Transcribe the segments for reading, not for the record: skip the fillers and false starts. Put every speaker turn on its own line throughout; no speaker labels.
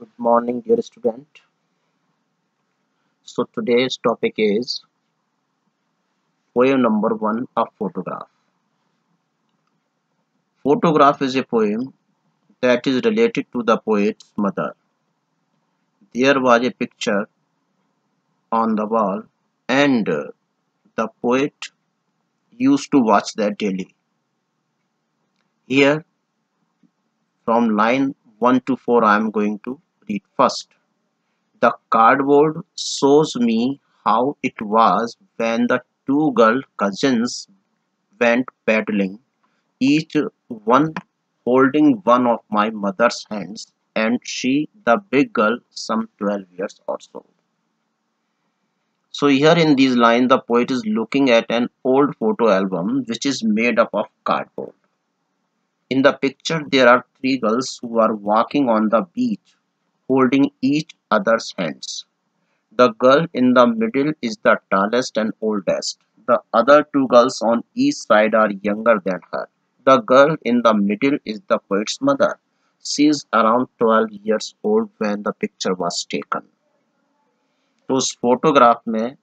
Good morning, dear student. So today's topic is poem number one, a photograph. Photograph is a poem that is related to the poet's mother. There was a picture on the wall, and the poet used to watch that daily. Here, from line 1 to 4, I am going to read first. The cardboard shows me how it was when the two girl cousins went paddling, each one holding one of my mother's hands, and she, the big girl, some 12 years or so. So, here in these lines, the poet is looking at an old photo album which is made up of cardboard. In the picture, there are three girls who are walking on the beach, holding each other's hands. The girl in the middle is the tallest and oldest. The other two girls on each side are younger than her. The girl in the middle is the poet's mother. She is around 12 years old when the picture was taken. तो उस photograph में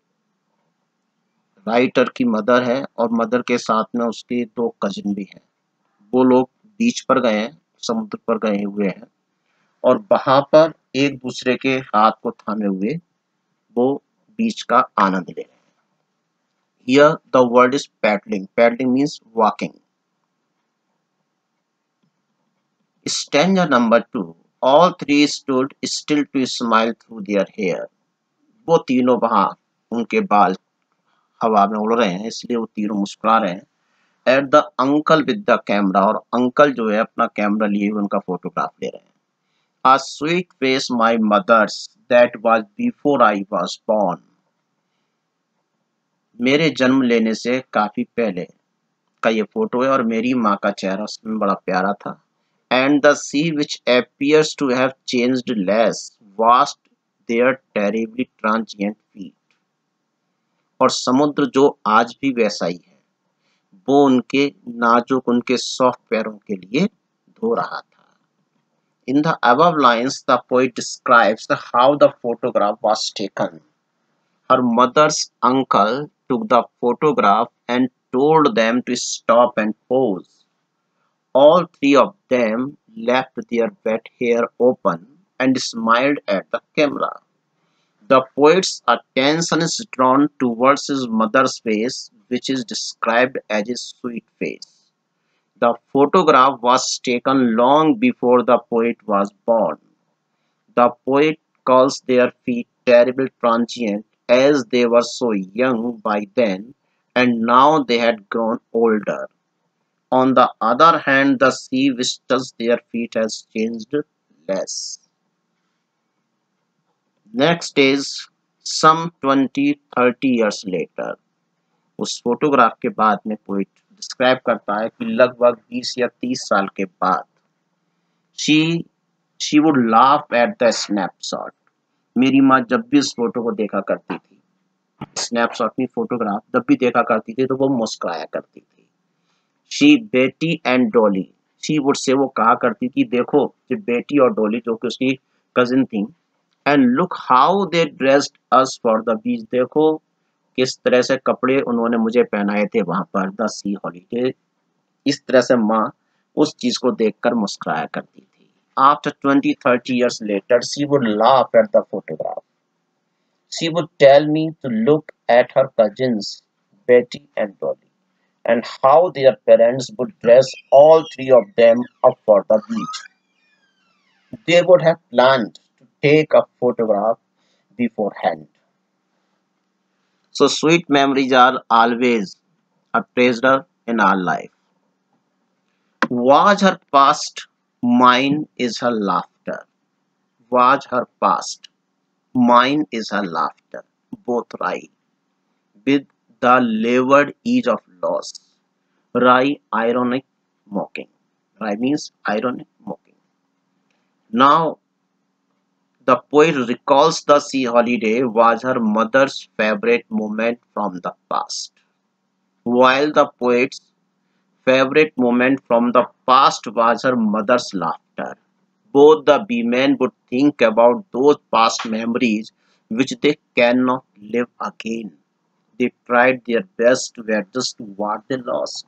writer की mother है और mother के साथ में उसके दो कजिन भी हैं। वो लोग बीच पर गए हैं, समुद्र पर गए हुए हैं और वहां पर एक दूसरे के हाथ को थामे हुए वो बीच का आनंद ले रहे हैं। Here the word is paddling. Paddling means walking. Stanza number 2. All three stood still to smile through their hair. वो तीनों वहां उनके बाल हवा में उड़ रहे हैं इसलिए वो तीनों मुस्कुरा रहे हैं। At the uncle with the camera और अंकल जो है अपना कैमरा लिए हुए उनका फोटोग्राफ ले रहे हैं। A sweet face my mother's that was before I was born. मेरे जन्म लेने से काफी पहले का ये फोटो है और मेरी माँ का चेहरा उसमें बड़ा प्यारा था। And the sea which appears to have changed less washed their terribly transient feet. और समुद्र जो आज भी वैसा ही है वो उनके नाजुक उनके सॉफ्ट पैरों के लिए धो रहा था। In the above lines, the poet describes how the photograph was taken. Her mother's uncle took the photograph and told them to stop and pose. All three of them left their wet hair open and smiled at the camera. The poet's attention is drawn towards his mother's face, which is described as a sweet face. The photograph was taken long before the poet was born. The poet calls their feet terrible transient as they were so young by then and now they had grown older. On the other hand, the sea which touched their feet has changed less. Next is some 20-30 years later. उस photograph के बाद में poet describe करता है कि लगभग 20 या 30 साल के बाद she would laugh at the snapshot. मेरी माँ जब भी इस फोटो को देखा करती थी, स्नैपशॉट में फोटोग्राफ जब भी देखा करती थी तो वो मुस्कुराया करती थी। शी बेटी and Dolly she would say वो कहा करती थी देखो कि बेटी और डॉली जो कि उसकी कजिन थी and look how they dressed us for the beach देखो किस तरह से कपड़े उन्होंने मुझे पहनाए थे वहां पर द सी हॉलीडे। इस तरह से माँ उस चीज को देखकर मुस्कुराया करती थी। After 20-30 years later she would laugh at the photograph. She would tell me to look at her cousins Betty and Dolly and how their parents would dress all three of them up for the beach. They would have planned to take a photograph beforehand. So sweet memories are always a treasure in our life. Was her past, mine is her laughter. Was her past, mine is her laughter. Both right. With the labored ease of loss. Wry, ironic, mocking. Wry means ironic, mocking. Now, the poet recalls the sea holiday was her mother's favorite moment from the past. While the poet's favorite moment from the past was her mother's laughter. Both the B-men would think about those past memories which they cannot live again. They tried their best to adjust to what they lost.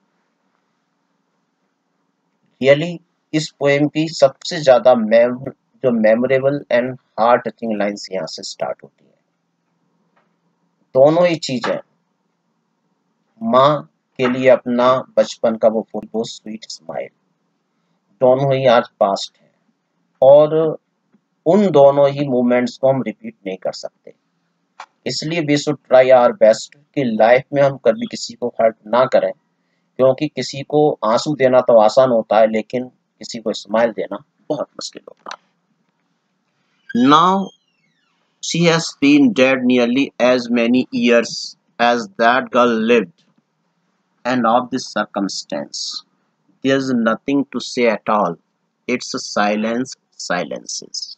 Really इस poem की सबसे ज्यादा जो memorable and heart touching lines यहाँ से start होती है। दोनों ही चीजें, माँ के लिए अपना बचपन का वो स्वीट स्माइल, दोनों ही आज पास्ट है और उन दोनों ही मोमेंट्स को हम रिपीट नहीं कर सकते। इसलिए we should try our best कि लाइफ में हम कभी किसी को हर्ट ना करें, क्योंकि किसी को आंसू देना तो आसान होता है लेकिन किसी को स्माइल देना बहुत मुश्किल होता है। Now she has been dead nearly as many years as that girl lived, and of this circumstance there's nothing to say at all. It's a silence, silences.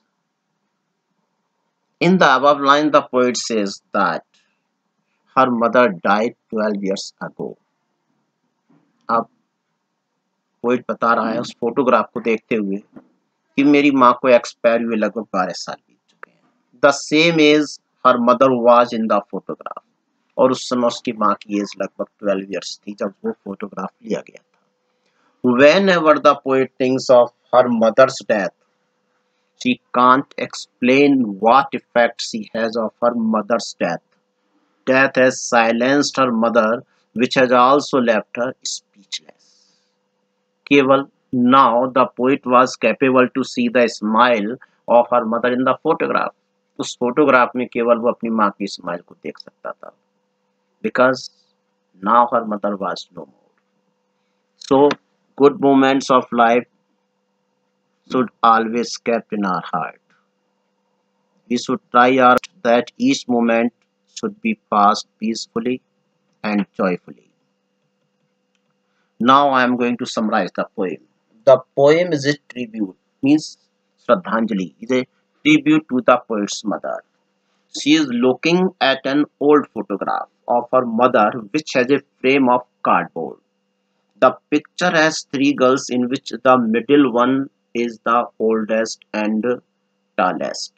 In the above line, the poet says that her mother died 12 years ago. अब poet बता रहा है उस photograph को देखते हुए कि मेरी माँ को एक्सपायर हुए लगभग 12 साल बीत चुके हैं। The same age her mother was in the photograph, और उस समय उसकी माँ की एज लगभग 12 इयर्स थी जब वो फोटोग्राफ लिया गया था। Whenever the poet thinks of her mother's death, she can't explain what effect she has of her mother's death. Death has silenced her mother, which has also left her speechless. केवल now the poet was capable to see the smile of her mother in the photograph. उस photograph में केवल वो अपनी माँ की smile को देख सकता था, because now her mother was no more. So good moments of life should always kept in our heart. We should try our that each moment should be passed peacefully and joyfully. Now I am going to summarize the poem. The poem is a tribute, means Shraddhanjali, is a tribute to the poet's mother. She is looking at an old photograph of her mother which has a frame of cardboard. The picture has three girls in which the middle one is the oldest and tallest.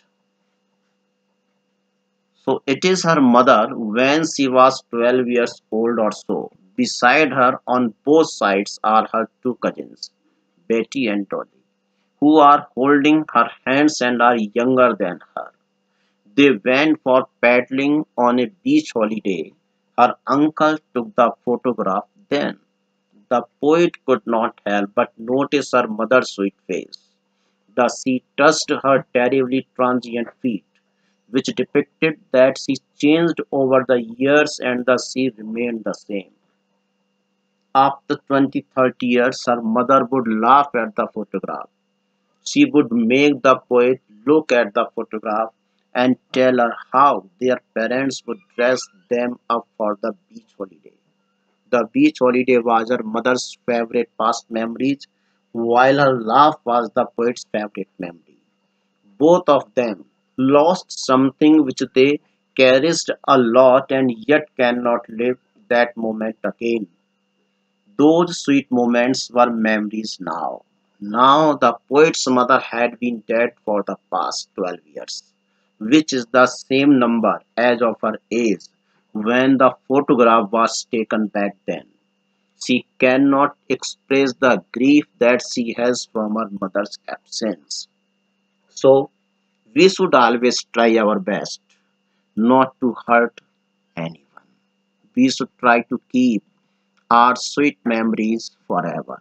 So it is her mother when she was 12 years old or so. Beside her on both sides are her two cousins, Betty and Dolly, who are holding her hands and are younger than her. They went for paddling on a beach holiday. Her uncle took the photograph then. The poet could not help but notice her mother's sweet face. The sea touched her terribly transient feet, which depicted that she changed over the years and the sea remained the same. After 20-30 years, her mother would laugh at the photograph. She would make the poet look at the photograph and tell her how their parents would dress them up for the beach holiday. The beach holiday was her mother's favorite past memories, while her laugh was the poet's favorite memory. Both of them lost something which they cherished a lot and yet cannot live that moment again. Those sweet moments were memories now. Now the poet's mother had been dead for the past 12 years, which is the same number as of her age when the photograph was taken back then. She cannot express the grief that she has from her mother's absence. So, we should always try our best not to hurt anyone. We should try to keep our sweet memories forever.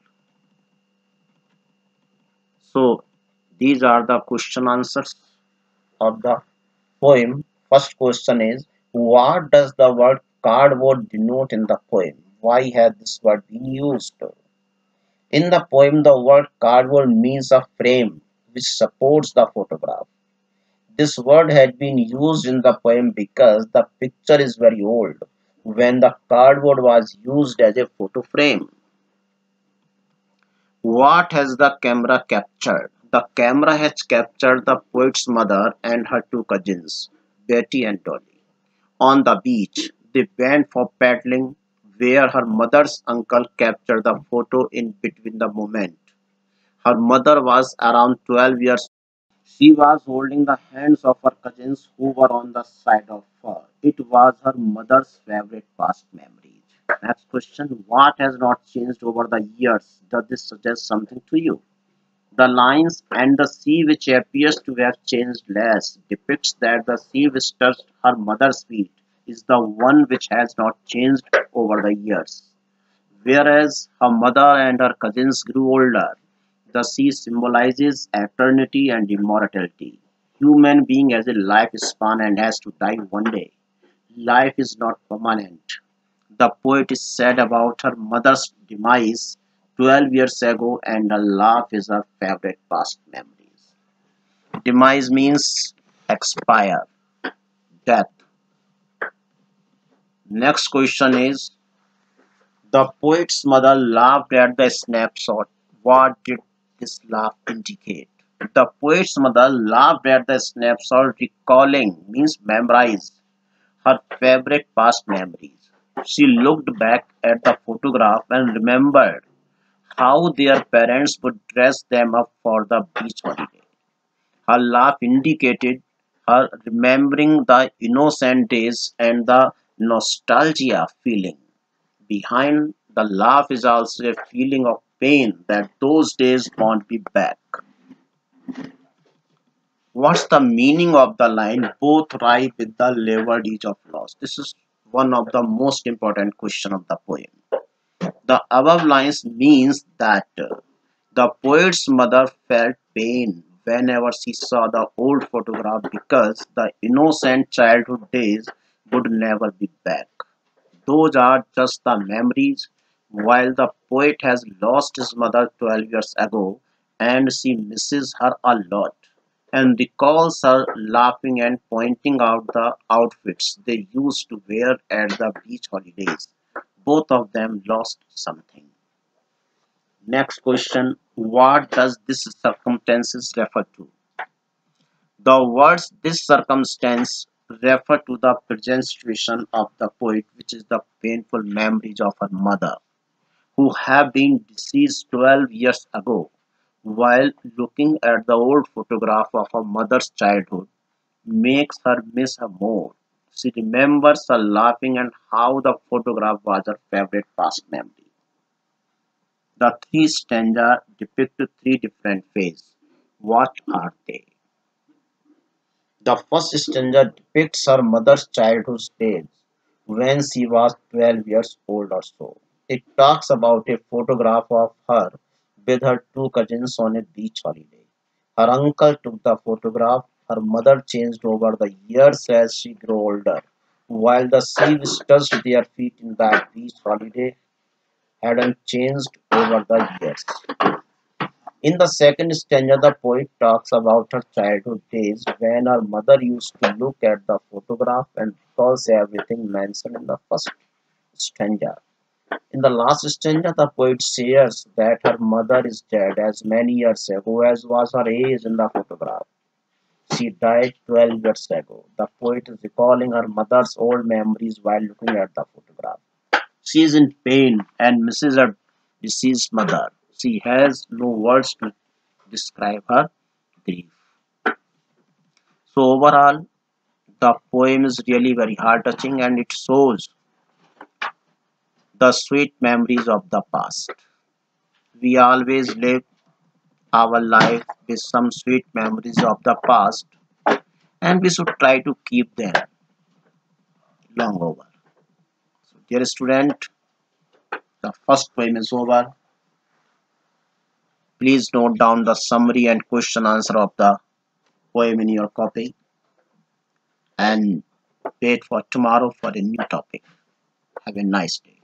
So, these are the question answers of the poem. First question is, what does the word cardboard denote in the poem? Why has this word been used? In the poem, the word cardboard means a frame which supports the photograph. This word had been used in the poem because the picture is very old when the cardboard was used as a photo frame. What has the camera captured? The camera has captured the poet's mother and her two cousins, Betty and Dolly. On the beach, they went for paddling, where her mother's uncle captured the photo in between the moment. Her mother was around 12 years. She was holding the hands of her cousins who were on the side of her. It was her mother's favorite past memories. Next question. What has not changed over the years? Does this suggest something to you? The lines "and the sea which appears to have changed less" depicts that the sea which touched her mother's feet is the one which has not changed over the years. Whereas her mother and her cousins grew older, the sea symbolizes eternity and immortality. Human being has a lifespan and has to die one day. Life is not permanent. The poet is sad about her mother's demise 12 years ago, and her laugh is her favorite past memories. Demise means expire, death. Next question is, the poet's mother laughed at the snapshot. What did this laugh indicate? The poet's mother laughed at the snapshot, recalling means memorize her favorite past memories. She looked back at the photograph and remembered how their parents would dress them up for the beach holiday. Her laugh indicated her remembering the innocent days and the nostalgia feeling. Behind the laugh is also a feeling of pain that those days won't be back. What's the meaning of the line both ripe with the levered edge of loss? This is one of the most important question of the poem. The above lines means that the poet's mother felt pain whenever she saw the old photograph because the innocent childhood days would never be back. Those are just the memories, while the poet has lost his mother 12 years ago and she misses her a lot and recalls her laughing and pointing out the outfits they used to wear at the beach holidays. Both of them lost something. Next question. What does this circumstances refer to? The words "this circumstance" refer to the present situation of the poet, which is the painful memories of her mother, who have been deceased 12 years ago. While looking at the old photograph of her mother's childhood makes her miss her more. She remembers her laughing and how the photograph was her favorite past memory. The three stanzas depict three different phases. What are they? The first stanza depicts her mother's childhood days when she was 12 years old or so. It talks about a photograph of her with her two cousins on a beach holiday. Her uncle took the photograph. Her mother changed over the years as she grew older, while the sea which touched their feet in that beach holiday hadn't changed over the years. In the second stanza, the poet talks about her childhood days when her mother used to look at the photograph and recalls everything mentioned in the first stanza. In the last stanza, the poet shares that her mother is dead as many years ago as was her age in the photograph. She died 12 years ago. The poet is recalling her mother's old memories while looking at the photograph. She is in pain and misses her deceased mother. She has no words to describe her grief. So overall, the poem is really very heart touching and it shows the sweet memories of the past. We always live our life with some sweet memories of the past and we should try to keep them long over. So dear student, the first poem is over. Please note down the summary and question answer of the poem in your copy and wait for tomorrow for a new topic. Have a nice day.